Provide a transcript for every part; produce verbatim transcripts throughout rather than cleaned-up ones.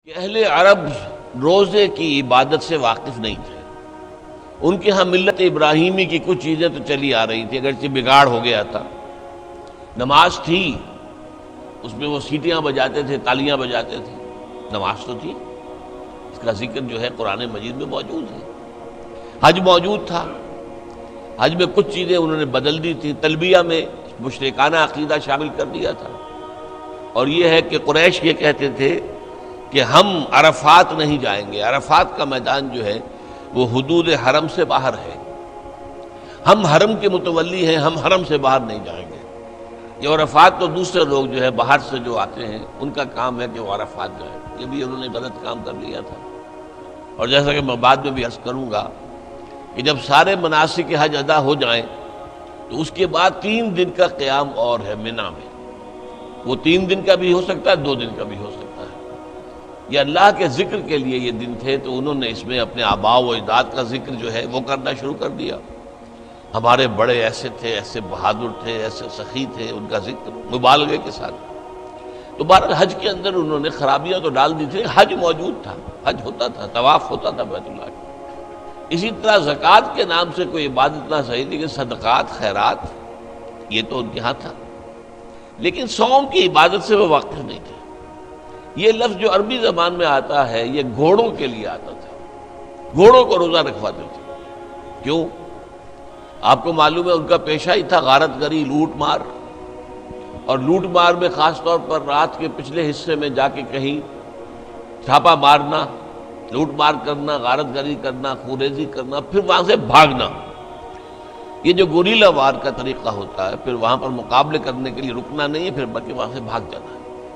کہ اہل عرب روزے کی عبادت سے واقف نہیں تھے۔ ان کے ہاں ملت ابراہیمی کی کچھ چیزیں تو چلی آ رہی تھی، اگرچہ بگاڑ ہو گیا تھا۔ نماز تھی، اس میں وہ سیٹیاں بجاتے تھے، تالیاں بجاتے تھے، نماز تو تھی، اس کا ذکر جو ہے قرآن مجید میں موجود ہے۔ حج موجود تھا، حج میں کچھ چیزیں انہوں نے بدل دی تھی، تلبیہ میں مشرکانہ عقیدہ شامل کر دیا تھا، اور یہ ہے کہ قریش یہ کہتے تھے کہ ہم عرفات نہیں جائیں گے، عرفات کا میدان جو ہے وہ حدود حرم سے باہر ہے، ہم حرم کے متولی ہیں، ہم حرم سے باہر نہیں جائیں گے۔ یہ عرفات تو دوسرے لوگ جو ہے باہر سے جو آتے ہیں ان کا کام ہے کہ وہ عرفات جائیں، یہ بھی انہوں نے غلط کام کر لیا تھا۔ اور جیسا کہ میں بعد میں بھی عرض کروں گا کہ جب سارے مناسک حج ادا ہو جائیں تو اس کے بعد تین دن کا قیام اور ہے منی میں، وہ تین دن کا بھی ہو سکتا ہے، دو دن کا بھی ہو سکتا ہے۔ یہ اللہ کے ذکر کے لیے یہ دن تھے، تو انہوں نے اس میں اپنے آباء و اجداد کا ذکر جو ہے وہ کرنا شروع کر دیا۔ ہمارے بڑے ایسے تھے، ایسے بہادر تھے، ایسے سخی تھے، ان کا ذکر مبالغے کے ساتھ۔ تو بہرحال حج کے اندر انہوں نے خرابیاں تو ڈال دی تھی، حج موجود تھا، حج ہوتا تھا، طواف ہوتا تھا بیت اللہ کا۔ اسی طرح زکوٰۃ کے نام سے کوئی عبادت نہ صحیح، لیکن صدقات، خیرات یہ تو ان کے ہاں تھا، لیکن صوم کی عبادت سے وہ واقف نہیں تھے۔ یہ لفظ جو عربی زبان میں آتا ہے یہ گھوڑوں کے لیے آتا تھا، گھوڑوں کو روزہ رکھواتے تھے۔ کیوں؟ آپ کو معلوم ہے ان کا پیشہ ہی تھا غارت گری، لوٹ مار، اور لوٹ مار میں خاص طور پر رات کے پچھلے حصے میں جا کے کہیں چھاپا مارنا، لوٹ مار کرنا، غارت گری کرنا، خوریزی کرنا، پھر وہاں سے بھاگنا۔ یہ جو گوریلا وار کا طریقہ ہوتا ہے، پھر وہاں پر مقابلے کرنے کے لیے رکنا نہیں ہے، پھر بلکہ وہاں سے بھاگ جانا ہے۔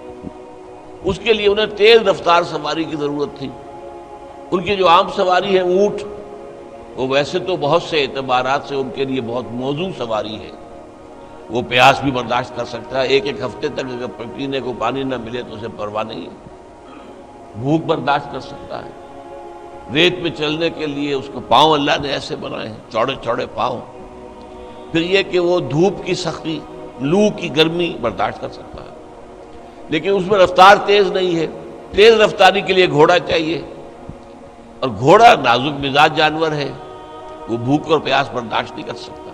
اس کے لیے انہیں تیز رفتار سواری کی ضرورت تھی۔ ان کی جو عام سواری ہے اونٹ، وہ ویسے تو بہت سے اعتبارات سے ان کے لیے بہت موزوں سواری ہے، وہ پیاس بھی برداشت کر سکتا ہے، ایک ایک ہفتے تک اگر پینے کو پانی نہ ملے تو اسے پرواہ نہیں ہے، بھوک برداشت کر سکتا ہے۔ ریت میں چلنے کے لیے اس کو پاؤں اللہ نے ایسے بنائے ہیں، چوڑے چوڑے پاؤں۔ پھر یہ کہ وہ دھوپ کی سختی، لو کی گرمی برداشت کر سکتا ہے، لیکن اس میں رفتار تیز نہیں ہے۔ تیز رفتاری کے لیے گھوڑا چاہیے، اور گھوڑا نازک مزاج جانور ہے، وہ بھوک اور پیاس برداشت نہیں کر سکتا،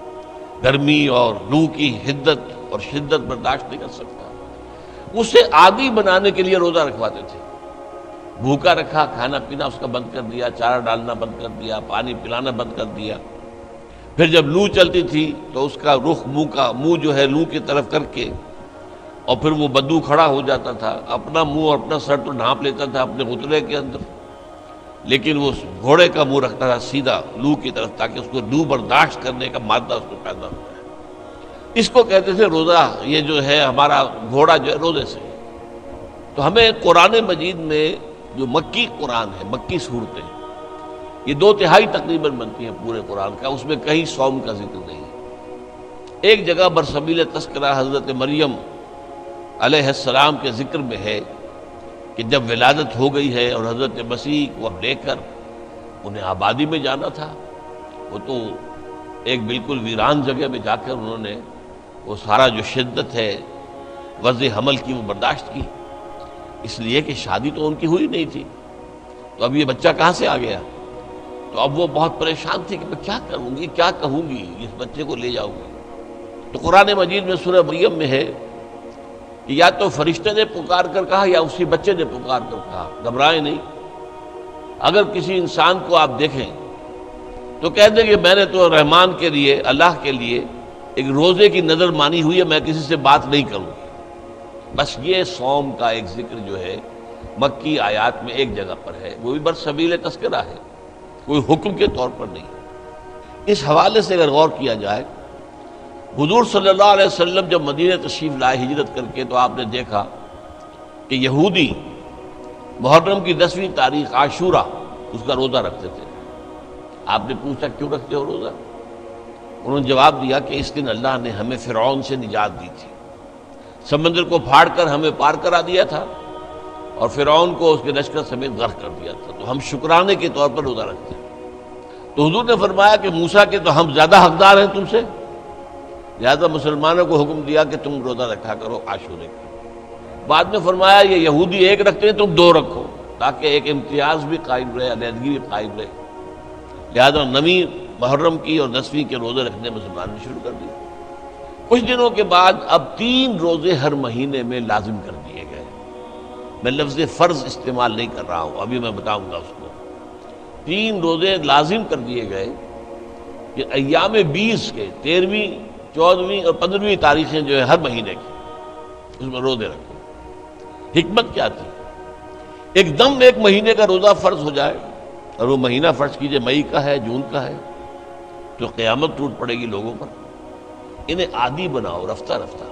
گرمی اور لو کی حدت اور شدت برداشت نہیں کر سکتا۔ اسے عادی بنانے کے لیے روزہ رکھواتے تھے، بھوکا رکھا، کھانا پینا اس کا بند کر دیا، چارہ ڈالنا بند کر دیا، پانی پلانا بند کر دیا۔ پھر جب لو چلتی تھی تو اس کا رخ منہ کا منہ جو ہے لو کی طرف کر کے، اور پھر وہ بدو کھڑا ہو جاتا تھا، اپنا منہ اور اپنا سر تو ڈھانپ لیتا تھا اپنے غترے کے اندر، لیکن وہ گھوڑے کا منہ رکھتا تھا سیدھا لو کی طرف، تاکہ اس کو لو برداشت کرنے کا مادہ اس کو پیدا ہو جائے۔ اس کو کہتے تھے روزہ، یہ جو ہے ہمارا گھوڑا جو ہے روزے سے۔ تو ہمیں قرآن مجید میں جو مکی قرآن ہے، مکی صورتیں، یہ دو تہائی تقریباً بنتی ہیں پورے قرآن کا، اس میں کہیں صوم کا ذکر نہیں ہے۔ ایک جگہ برسبیل تذکرہ حضرت مریم علیہ السلام کے ذکر میں ہے کہ جب ولادت ہو گئی ہے اور حضرت مسیح کو اب لے کر انہیں آبادی میں جانا تھا، وہ تو ایک بالکل ویران جگہ میں جا کر انہوں نے وہ سارا جو شدت ہے وضع حمل کی وہ برداشت کی، اس لیے کہ شادی تو ان کی ہوئی نہیں تھی، تو اب یہ بچہ کہاں سے آ گیا؟ تو اب وہ بہت پریشان تھی کہ میں کیا کروں گی، کیا کہوں گی، اس بچے کو لے جاؤں گی۔ تو قرآن مجید میں سورہ مریم میں ہے کہ یا تو فرشتے نے پکار کر کہا یا اسی بچے نے پکار کر کہا، گھبرائیں نہیں۔ اگر کسی انسان کو آپ دیکھیں تو کہہ دیں کہ میں نے تو رحمان کے لیے، اللہ کے لیے ایک روزے کی نظر مانی ہوئی ہے، میں کسی سے بات نہیں کروں گی۔ بس یہ صوم کا ایک ذکر جو ہے مکی آیات میں ایک جگہ پر ہے، وہ بھی برسبیل تذکرہ ہے، کوئی حکم کے طور پر نہیں۔ اس حوالے سے اگر غور کیا جائے، حضور صلی اللہ علیہ وسلم جب مدینہ تشریف لائے ہجرت کر کے، تو آپ نے دیکھا کہ یہودی محرم کی دسویں تاریخ عاشورہ اس کا روزہ رکھتے تھے۔ آپ نے پوچھا کیوں رکھتے ہو روزہ؟ انہوں نے جواب دیا کہ اس دن اللہ نے ہمیں فرعون سے نجات دی تھی، سمندر کو پھاڑ کر ہمیں پار کرا دیا تھا، اور فرعون کو اس کے لشکر سمیت غرق کر دیا تھا، تو ہم شکرانے کے طور پر روزہ رکھتے ہیں۔ تو حضور نے فرمایا کہ موسیٰ کے تو ہم زیادہ حقدار ہیں تم سے، لہذا مسلمانوں کو حکم دیا کہ تم روزہ رکھا کرو عاشورے کا۔ بعد میں فرمایا یہ یہودی ایک رکھتے ہیں تم دو رکھو، تاکہ ایک امتیاز بھی قائم رہے، علیحدگی بھی قائم رہے۔ لہذا نویں محرم کی اور دسویں کے روزے رکھنے مسلمان نے شروع کر دیے۔ کچھ دنوں کے بعد اب تین روزے ہر مہینے میں لازم کر دیے گئے۔ میں لفظ فرض استعمال نہیں کر رہا ہوں، ابھی میں بتاؤں گا اس کو۔ تین روزے لازم کر دیے گئے کہ ایام بیس کے تیرہویں، چودہویں اور پندرہویں تاریخیں جو ہے ہر مہینے کی، اس میں روزے رکھے۔ حکمت کیا تھی؟ ایک دم ایک مہینے کا روزہ فرض ہو جائے، اور وہ مہینہ فرض کیجئے مئی کا ہے، جون کا ہے، تو قیامت ٹوٹ پڑے گی لوگوں پر۔ انہیں عادی بناؤ رفتہ رفتہ۔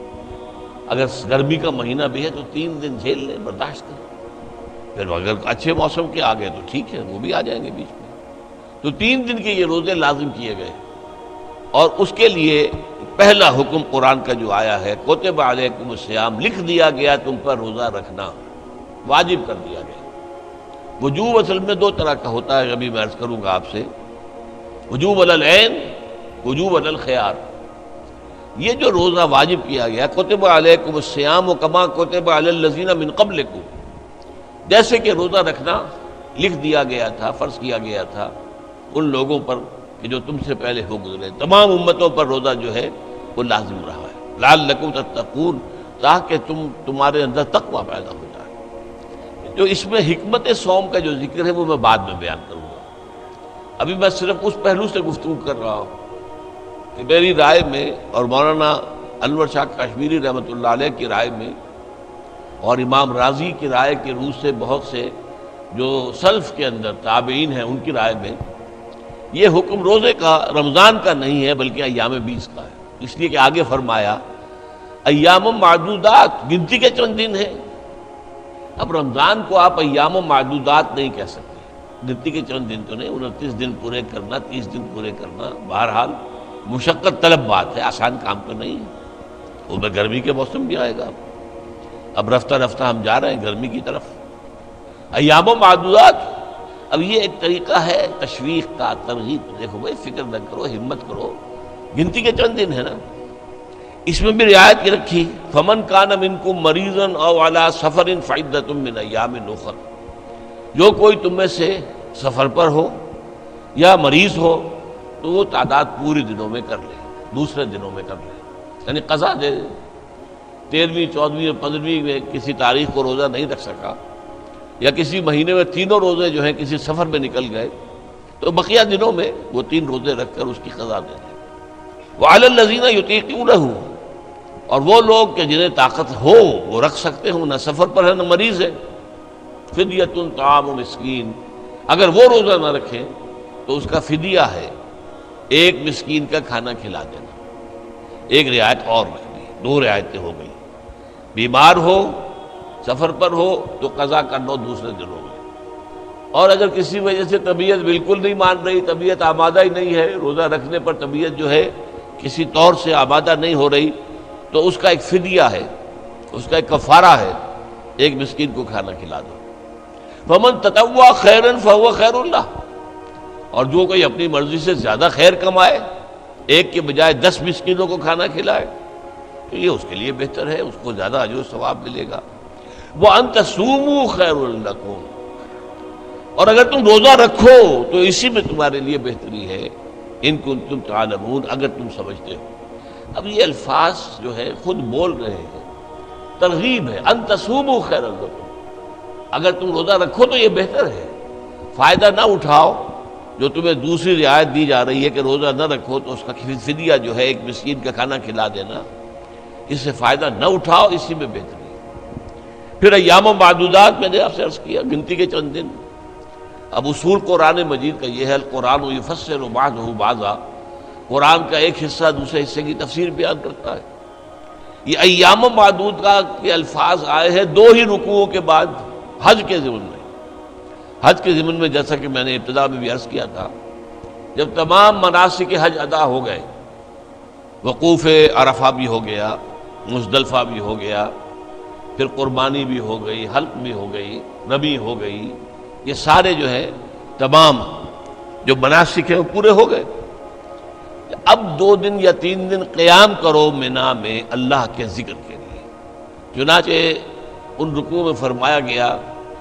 اگر گرمی کا مہینہ بھی ہے تو تین دن جھیل لیں، برداشت کریں، پھر اگر اچھے موسم کے آ گئے تو ٹھیک ہے، وہ بھی آ جائیں گے بیچ میں۔ تو تین دن کے یہ روزے لازم کیے گئے، اور اس کے لیے پہلا حکم قرآن کا جو آیا ہے، کتب علیکم الصیام، لکھ دیا گیا تم پر روزہ رکھنا، واجب کر دیا گیا۔ وجوب اصل میں دو طرح کا ہوتا ہے، ابھی میں عرض کروں گا آپ سے۔ وجوب علی العین، وجوب علی الخیار۔ یہ جو روزہ واجب کیا گیا، کتب علیکم الصیام کما کتب علی الذین من قبلکم، جیسے کہ روزہ رکھنا لکھ دیا گیا تھا، فرض کیا گیا تھا ان لوگوں پر کہ جو تم سے پہلے ہو گزرے، تمام امتوں پر روزہ جو ہے وہ لازم رہا ہے، لعلکم تتقون، تاکہ تم تمہارے اندر تقویٰ پیدا ہو جائے۔ جو اس میں حکمت صوم کا جو ذکر ہے وہ میں بعد میں بیان کروں گا، ابھی میں صرف اس پہلو سے گفتگو کر رہا ہوں کہ میری رائے میں، اور مولانا انور شاہ کشمیری رحمۃ اللہ علیہ کی رائے میں، اور امام رازی کی رائے کے روح سے بہت سے جو سلف کے اندر تابعین ہیں ان کی رائے میں، یہ حکم روزے کا رمضان کا نہیں ہے بلکہ ایام بیس کا ہے، اس لیے کہ آگے فرمایا ایام معدودات، گنتی کے چند دن ہیں۔ اب رمضان کو آپ ایام معدودات نہیں کہہ سکتے، گنتی کے چند دن تو نہیں، انتیس دن پورے کرنا، تیس دن پورے کرنا، بہرحال مشقت طلب بات ہے، آسان کام تو نہیں ہے۔ وہ میں گرمی کے موسم بھی آئے گا، اب رفتہ رفتہ ہم جا رہے ہیں گرمی کی طرف۔ ایام و معدودات، اب یہ ایک طریقہ ہے تشویق کا، ترغیب، دیکھو بھائی فکر نہ کرو، ہمت کرو، گنتی کے چند دن ہے نا۔ اس میں بھی رعایت کی رکھی، فمن کان منکم مریضا او علی سفر فعدۃ من ایام اخر، جو کوئی تم میں سے سفر پر ہو یا مریض ہو تو وہ تعداد پوری دنوں میں کر لے، دوسرے دنوں میں کر لے، یعنی قضا دے۔ تیرہویں، چودہویں اور پندرہویں میں کسی تاریخ کو روزہ نہیں رکھ سکا، یا کسی مہینے میں تینوں روزے جو ہیں کسی سفر میں نکل گئے، تو بقیہ دنوں میں وہ تین روزے رکھ کر اس کی قضا دے دیں۔ وعلی الذین یطیقونہ، اور وہ لوگ کہ جنہیں طاقت ہو وہ رکھ سکتے ہوں، نہ سفر پر ہے نہ مریض ہے، فدیۃ طعام مسکین، اگر وہ روزہ نہ رکھیں تو اس کا فدیہ ہے ایک مسکین کا کھانا کھلا دینا۔ ایک رعایت اور رکھ دی، دو رعایتیں ہو گئی، بیمار ہو، سفر پر ہو تو قضا کرنا دوسرے دنوں میں، اور اگر کسی وجہ سے طبیعت بالکل نہیں مان رہی، طبیعت آمادہ ہی نہیں ہے روزہ رکھنے پر، طبیعت جو ہے کسی طور سے آمادہ نہیں ہو رہی، تو اس کا ایک فدیہ ہے، اس کا ایک کفارہ ہے، ایک مسکین کو کھانا کھلا دو۔ فمن تطوع خیرا فهو خیر اللہ، اور جو کوئی اپنی مرضی سے زیادہ خیر کمائے، ایک کے بجائے دس مسکینوں کو کھانا کھلائے، تو یہ اس کے لیے بہتر ہے، اس کو زیادہ اجر و ثواب ملے گا۔ وَأَن تَصُومُوا خَيْرٌ لَكُمْ، اور اگر تم روزہ رکھو تو اسی میں تمہارے لیے بہتری ہے، ان کنتم تعلمون، اگر تم سمجھتے ہو۔ اب یہ الفاظ جو ہے خود بول رہے ہیں، ترغیب ہے، ان تصوموا خیر لکم، اگر تم روزہ رکھو تو یہ بہتر ہے، فائدہ نہ اٹھاؤ جو تمہیں دوسری رعایت دی جا رہی ہے کہ روزہ نہ رکھو تو اس کا فدیہ جو ہے ایک مسکین کا کھانا کھلا دینا، اس سے فائدہ نہ اٹھاؤ، اسی میں بہتری ہے۔ پھر ایام و معدودات میں نے آپ سے عرض کیا، گنتی کے چند دن۔ اب اصول قرآن مجید کا یہ ہے، القرآن یفسر بعضہ بعضا، قرآن کا ایک حصہ دوسرے حصے کی تفسیر بیان کرتا ہے۔ یہ ایام و معدود کا کے الفاظ آئے ہیں دو ہی رکوعوں کے بعد حج کے ضمن میں۔ حج کے ضمن میں جیسا کہ میں نے ابتدا میں بھی عرض کیا تھا، جب تمام مناسک حج ادا ہو گئے، وقوف عرفہ بھی ہو گیا، مزدلفہ بھی ہو گیا، پھر قربانی بھی ہو گئی، حلق بھی ہو گئی، رمی ہو گئی، یہ سارے جو ہے تمام جو مناسک ہیں وہ پورے ہو گئے۔ اب دو دن یا تین دن قیام کرو منا میں اللہ کے ذکر کے لیے، چنانچہ ان رکوع میں فرمایا گیا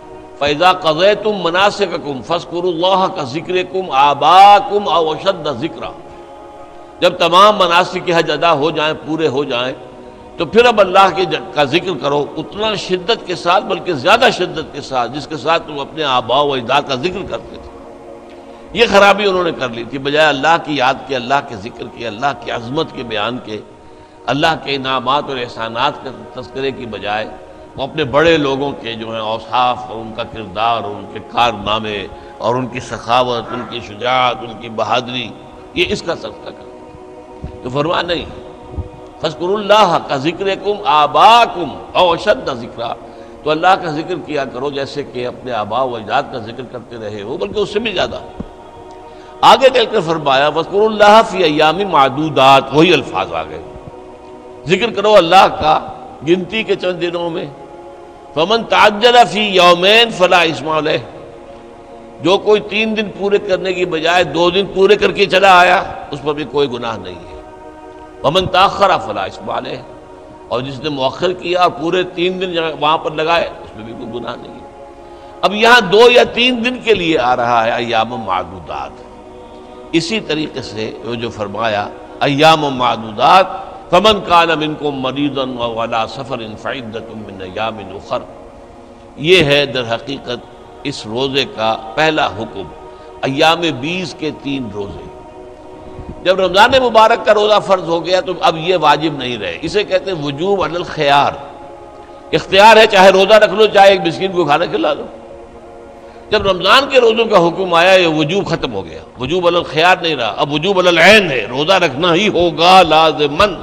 فَإِذَا قَضَيْتُم مَّنَاسِكَكُمْ فَاذْكُرُوا اللَّهَ كَذِكْرِكُمْ آبَاءَكُمْ أَوْ أَشَدَّ ذِكْرًا، جب تمام مناسک کے حج ادا ہو جائیں، پورے ہو جائیں، تو پھر اب اللہ کے کا ذکر کرو اتنا شدت کے ساتھ، بلکہ زیادہ شدت کے ساتھ جس کے ساتھ تم اپنے آباء و اجداد کا ذکر کرتے تھے۔ یہ خرابی انہوں نے کر لی تھی، بجائے اللہ کی یاد کے، اللہ کے ذکر کے، اللہ کی عظمت کے بیان کے، اللہ کے انعامات اور احسانات کے تذکرے کی بجائے وہ اپنے بڑے لوگوں کے جو ہیں اوصاف اور ان کا کردار اور ان کے کارنامے اور ان کی سخاوت، ان کی شجاعت، ان کی بہادری، یہ اس کا تذکرہ کرتے۔ تو فرمایا نہیں، فَاذْكُرُوا اللَّهَ كَذِكْرِكُمْ آبَاءَكُمْ أَوْ أَشَدَّ ذِكْرًا، تو اللہ کا ذکر کیا کرو جیسے کہ اپنے آباء و اجداد کا ذکر کرتے رہے ہو، بلکہ اس سے بھی زیادہ۔ آگے چل کر فرمایا وَاذْكُرُوا اللَّهَ فِي أَيَّامٍ مَّعْدُودَاتٍ، وہی الفاظ آ گئے، ذکر کرو اللہ کا گنتی کے چند دنوں میں۔ فَمَن تَعَجَّلَ فِي يَوْمَيْنِ فَلَا إِثْمَ عَلَيْهِ، جو کوئی تین دن پورے کرنے کی بجائے دو دن پورے کر کے چلا آیا، اس پر بھی کوئی گناہ نہیں ہے۔ وَمَن تَأَخَّرَ فَلَا إِثْمَ عَلَيْهِ، اور جس نے مؤخر کیا اور پورے تین دن وہاں پر لگائے، اس میں بھی کوئی گناہ نہیں ہے۔ اب یہاں دو یا تین دن کے لیے آ رہا ہے ایام معدودات، اسی طریقے سے وہ جو فرمایا ایام معدودات، فمن کان منکم مریضا او علی سفر فعدۃ من ایام اخر، یہ ہے در حقیقت اس روزے کا پہلا حکم، ایام بیس کے تین روزے۔ جب رمضان مبارک کا روزہ فرض ہو گیا تو اب یہ واجب نہیں رہے، اسے کہتے ہیں وجوب علی الخیار، اختیار ہے، چاہے روزہ رکھ لو، چاہے ایک مسکین کو کھانا کھلا دو۔ جب رمضان کے روزوں کا حکم آیا یہ وجوب ختم ہو گیا، وجوب علی الخیار نہیں رہا، اب وجوب علی العین ہے، روزہ رکھنا ہی ہوگا لازماً۔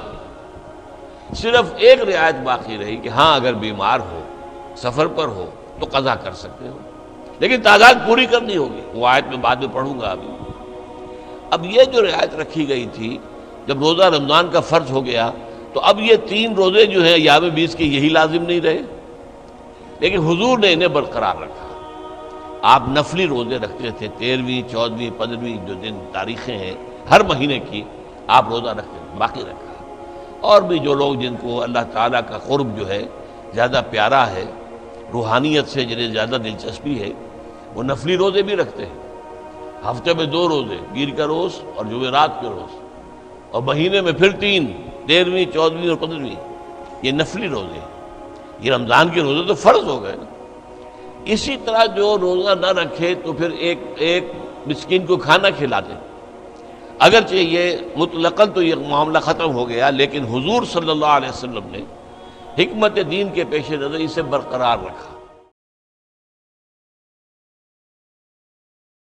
صرف ایک رعایت باقی رہی کہ ہاں اگر بیمار ہو، سفر پر ہو تو قضا کر سکتے ہو، لیکن تعداد پوری کرنی ہوگی، وہ آیت میں بعد میں پڑھوں گا ابھی۔ اب یہ جو رعایت رکھی گئی تھی جب روزہ رمضان کا فرض ہو گیا تو اب یہ تین روزے جو ہیں ایام بیس کے یہی لازم نہیں رہے، لیکن حضور نے انہیں برقرار رکھا۔ آپ نفلی روزے رکھتے تھے، تیرہویں، چودہویں، پندرہویں جو دن تاریخیں ہیں ہر مہینے کی آپ روزہ رکھتے تھے، باقی رکھا۔ اور بھی جو لوگ جن کو اللہ تعالیٰ کا قرب جو ہے زیادہ پیارا ہے، روحانیت سے جنہیں زیادہ دلچسپی ہے، وہ نفلی روزے بھی رکھتے ہیں، ہفتے میں دو روزے، پیر کا روز اور جمعرات کے روز، اور مہینے میں پھر تین، تیرہویں، چودہویں اور پندرہویں، یہ نفلی روزے۔ یہ رمضان کے روزے تو فرض ہو گئے نا۔ اسی طرح جو روزہ نہ رکھے تو پھر ایک ایک مسکین کو کھانا کھلا دے، اگرچہ یہ مطلقاً تو یہ معاملہ ختم ہو گیا، لیکن حضور صلی اللہ علیہ وسلم نے حکمت دین کے پیش نظر اسے برقرار رکھا۔